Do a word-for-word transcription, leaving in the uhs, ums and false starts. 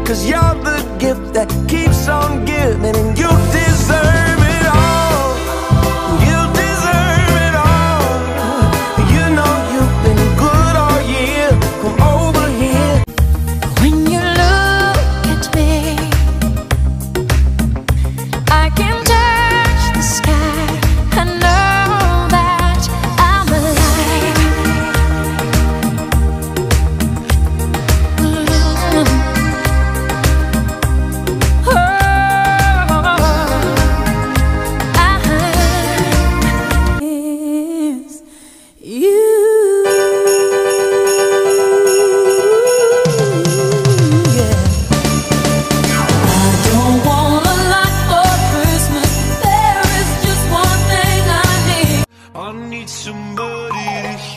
'cause you're the gift that keeps on giving, and you deserve it all. You deserve it all. You know you've been good all year. Come over here. When you look at me, I can touch the sky. I know that I'm alive. Mm-hmm. Oh, I is you. I need somebody to